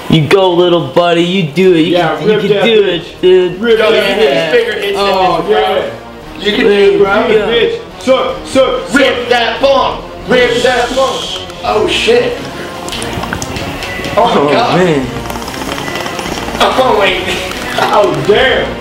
You go, little buddy. You do it. You can do it, dude. Rip that bitch. Bigger hits than yeah. You can do it, bro. Bitch. Rip that bump. Rip that bump. Oh shit. Oh my god. Man. Oh wait. Oh damn.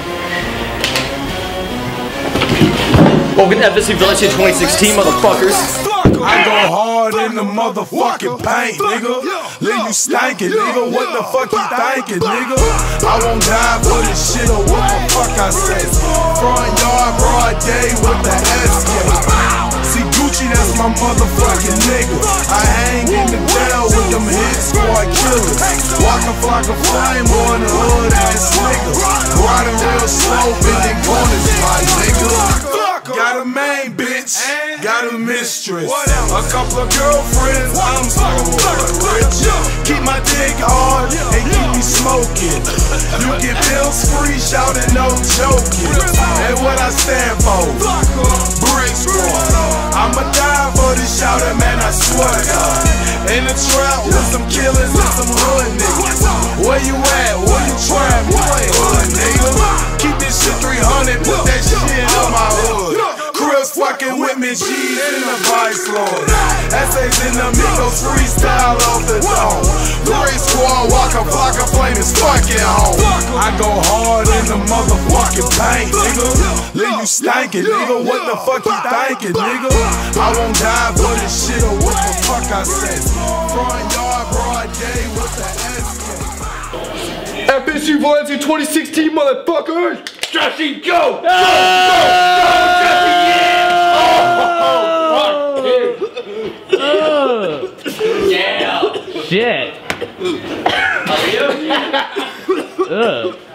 Welcome to FSU Valencia 2016, motherfuckers. I go hard in the motherfucking paint, nigga. Leave you stankin', nigga. What the fuck you thinkin', nigga? I won't die for this shit or what the fuck I say. Front yard, broad day with the SK. See Gucci, that's my motherfucking nigga. I hang in the jail with them hit squad killers. Walkin' like a flame on the hood ass nigga. Riding real slow, bending corners, my nigga. Got a main bitch, got a mistress, a couple of girlfriends, I'm so rich. Keep my dick hard and keep me smoking. You get bills free, shouting no joking. And what I stand for, Brick Squad. I'ma die for this shouting, man, I swear to God. In the trap with some killers and some hood niggas. Where you at? Where you trap? You ain't hood, nigga. Keep this shit 300, put that shit on my hood. Crips fucking with me, G's in the Vice Lord. Essays in the Migos, freestyle off the dome. Brick Squad, Waka Flocka, flame is fucking home. I go hard in the motherfucking paint, nigga. Leave you stankin', nigga. What the fuck you thinkin', nigga? I won't die for this shit or what the fuck I said. Front yard, broad day with the SK. FSU Valencia 2016, motherfuckers! Jesse, go! Go! Jesse, yeah! Oh, fuck, dude. Yeah. Shit. How are you?